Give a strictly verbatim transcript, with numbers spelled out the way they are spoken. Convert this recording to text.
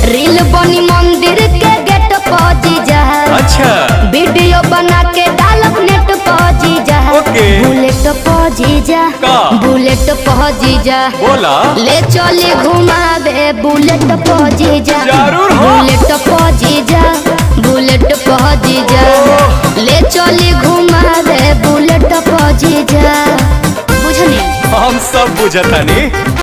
Reel बनी मंदिर के गेट पहुंची जा। अच्छा वीडियो बना के डालब नेट पहुंची जा। बुलेट पहुंची जा, बुलेट पहुंची जा। बोला ले चली घुमावे बुलेट पहुंची जा। जरूर हो। बुलेट पहुंची जा, बुलेट पहुंची जा। ले चली घुमावे बुलेट पहुंची जा। बुझनी हम सब बुझतानी।